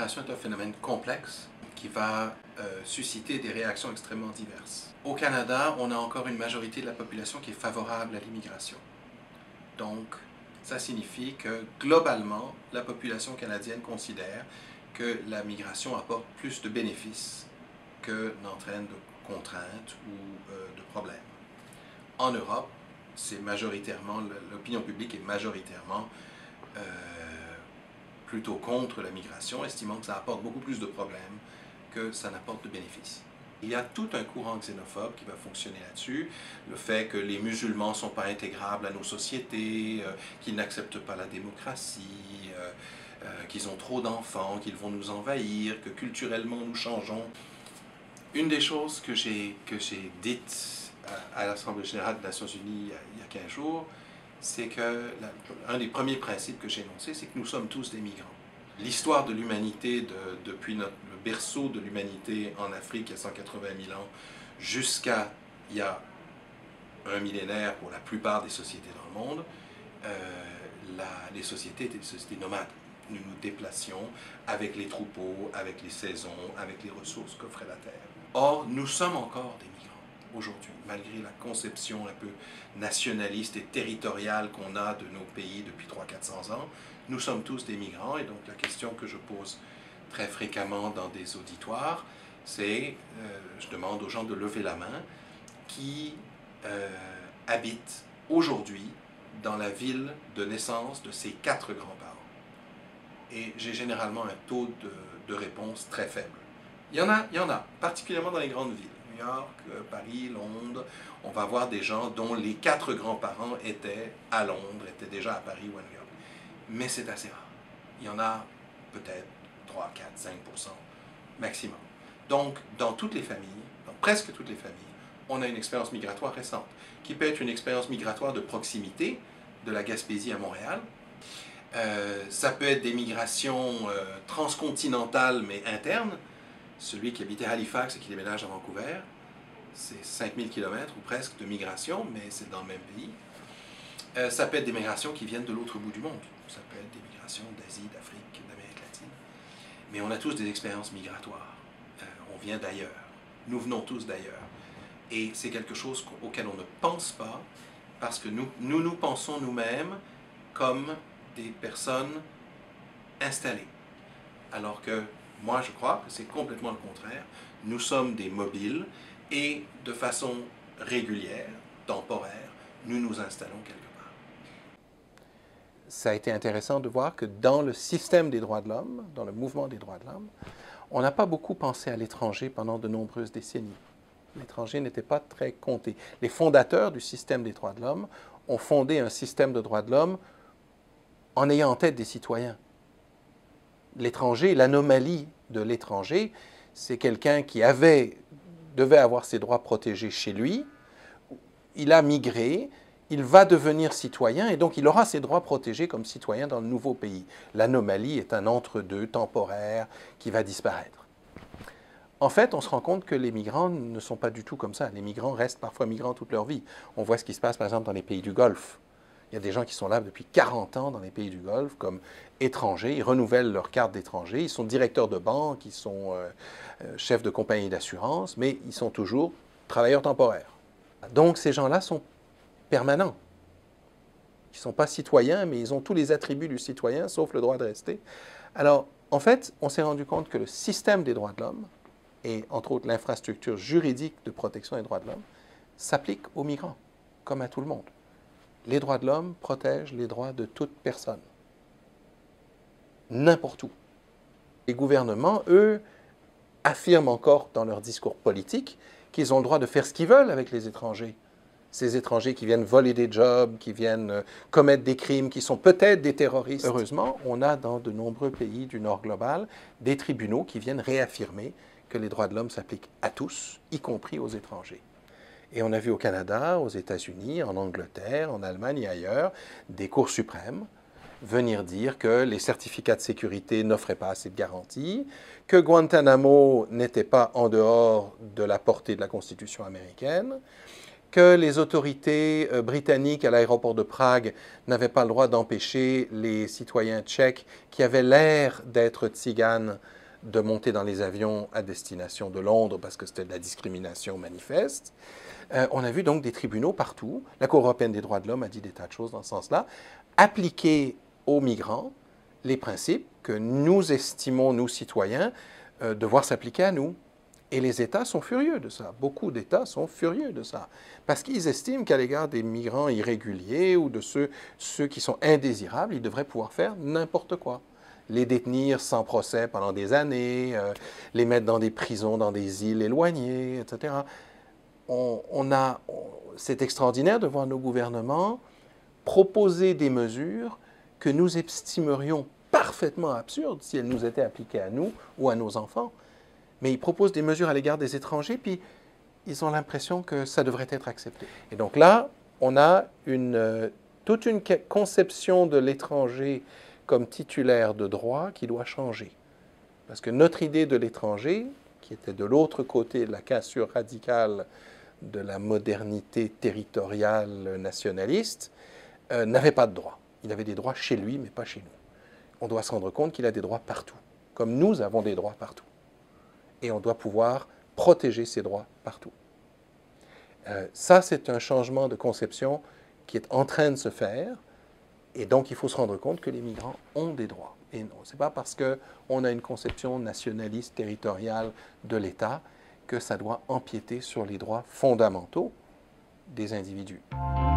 l'immigration est un phénomène complexe qui va susciter des réactions extrêmement diverses. Au Canada, on a encore une majorité de la population qui est favorable à l'immigration. Donc, ça signifie que, globalement, la population canadienne considère que la migration apporte plus de bénéfices que n'entraîne de contraintes ou de problèmes. En Europe, c'est majoritairement, l'opinion publique est majoritairement plutôt contre la migration, estimant que ça apporte beaucoup plus de problèmes que ça n'apporte de bénéfices. Il y a tout un courant xénophobe qui va fonctionner là-dessus, le fait que les musulmans ne sont pas intégrables à nos sociétés, qu'ils n'acceptent pas la démocratie, qu'ils ont trop d'enfants, qu'ils vont nous envahir, que culturellement nous changeons. Une des choses que j'ai dites à l'Assemblée générale des Nations unies il y a 15 jours, c'est que un des premiers principes que j'ai énoncés, c'est que nous sommes tous des migrants. L'histoire de l'humanité, depuis le berceau de l'humanité en Afrique il y a 180 000 ans, jusqu'à il y a un millénaire pour la plupart des sociétés dans le monde, les sociétés étaient des sociétés nomades. Nous nous déplacions avec les troupeaux, avec les saisons, avec les ressources qu'offrait la terre. Or, nous sommes encore des migrants aujourd'hui, malgré la conception un peu nationaliste et territoriale qu'on a de nos pays depuis 300-400 ans. Nous sommes tous des migrants, et donc la question que je pose très fréquemment dans des auditoires, c'est, je demande aux gens de lever la main, qui habitent aujourd'hui dans la ville de naissance de ces 4 grands-parents. Et j'ai généralement un taux de réponse très faible. Il y en a, particulièrement dans les grandes villes. New York, Paris, Londres, on va voir des gens dont les 4 grands-parents étaient à Londres, étaient déjà à Paris ou à New York. Mais c'est assez rare. Il y en a peut-être 3, 4, 5% maximum. Donc, dans toutes les familles, dans presque toutes les familles, on a une expérience migratoire récente, qui peut être une expérience migratoire de proximité, de la Gaspésie à Montréal. Ça peut être des migrations transcontinentales, mais internes. Celui qui habitait Halifax et qui déménage à Vancouver, c'est 5000 km ou presque de migration, mais c'est dans le même pays. Ça peut être des migrations qui viennent de l'autre bout du monde. Ça peut être des migrations d'Asie, d'Afrique, d'Amérique latine. Mais on a tous des expériences migratoires. On vient d'ailleurs. Nous venons tous d'ailleurs. Et c'est quelque chose auquel on ne pense pas, parce que nous pensons nous-mêmes comme des personnes installées. Alors que moi, je crois que c'est complètement le contraire. Nous sommes des mobiles et de façon régulière, temporaire, nous nous installons quelque part. Ça a été intéressant de voir que dans le système des droits de l'homme, dans le mouvement des droits de l'homme, on n'a pas beaucoup pensé à l'étranger pendant de nombreuses décennies. L'étranger n'était pas très compté. Les fondateurs du système des droits de l'homme ont fondé un système de droits de l'homme en ayant en tête des citoyens. L'étranger, l'anomalie de l'étranger, c'est quelqu'un qui devait avoir ses droits protégés chez lui, il a migré, il va devenir citoyen et donc il aura ses droits protégés comme citoyen dans le nouveau pays. L'anomalie est un entre-deux temporaire qui va disparaître. En fait, on se rend compte que les migrants ne sont pas du tout comme ça. Les migrants restent parfois migrants toute leur vie. On voit ce qui se passe par exemple dans les pays du Golfe. Il y a des gens qui sont là depuis 40 ans dans les pays du Golfe comme étrangers, ils renouvellent leur carte d'étranger, ils sont directeurs de banque, ils sont chefs de compagnie d'assurance, mais ils sont toujours travailleurs temporaires. Donc ces gens-là sont permanents. Ils ne sont pas citoyens, mais ils ont tous les attributs du citoyen, sauf le droit de rester. Alors, en fait, on s'est rendu compte que le système des droits de l'homme, et entre autres l'infrastructure juridique de protection des droits de l'homme, s'applique aux migrants, comme à tout le monde. Les droits de l'homme protègent les droits de toute personne, n'importe où. Les gouvernements, eux, affirment encore dans leur discours politique qu'ils ont le droit de faire ce qu'ils veulent avec les étrangers. Ces étrangers qui viennent voler des jobs, qui viennent commettre des crimes, qui sont peut-être des terroristes. Heureusement, on a dans de nombreux pays du Nord global des tribunaux qui viennent réaffirmer que les droits de l'homme s'appliquent à tous, y compris aux étrangers. Et on a vu au Canada, aux États-Unis, en Angleterre, en Allemagne et ailleurs, des cours suprêmes venir dire que les certificats de sécurité n'offraient pas assez de garanties, que Guantanamo n'était pas en dehors de la portée de la Constitution américaine, que les autorités britanniques à l'aéroport de Prague n'avaient pas le droit d'empêcher les citoyens tchèques qui avaient l'air d'être tziganes de monter dans les avions à destination de Londres parce que c'était de la discrimination manifeste. On a vu donc des tribunaux partout. La Cour européenne des droits de l'homme a dit des tas de choses dans ce sens-là. Appliquer aux migrants les principes que nous estimons, nous citoyens, devoir s'appliquer à nous. Et les États sont furieux de ça. Beaucoup d'États sont furieux de ça. Parce qu'ils estiment qu'à l'égard des migrants irréguliers ou de ceux qui sont indésirables, ils devraient pouvoir faire n'importe quoi. Les détenir sans procès pendant des années, les mettre dans des prisons, dans des îles éloignées, etc. C'est extraordinaire de voir nos gouvernements proposer des mesures que nous estimerions parfaitement absurdes si elles nous étaient appliquées à nous ou à nos enfants. Mais ils proposent des mesures à l'égard des étrangers, puis ils ont l'impression que ça devrait être accepté. Et donc là, on a toute une conception de l'étranger comme titulaire de droit qui doit changer. Parce que notre idée de l'étranger, qui était de l'autre côté de la cassure radicale de la modernité territoriale nationaliste, n'avait pas de droits. Il avait des droits chez lui, mais pas chez nous. On doit se rendre compte qu'il a des droits partout, comme nous avons des droits partout. Et on doit pouvoir protéger ces droits partout. Ça, c'est un changement de conception qui est en train de se faire. Et donc, il faut se rendre compte que les migrants ont des droits. Et non, ce n'est pas parce qu'on a une conception nationaliste, territoriale de l'État que ça doit empiéter sur les droits fondamentaux des individus.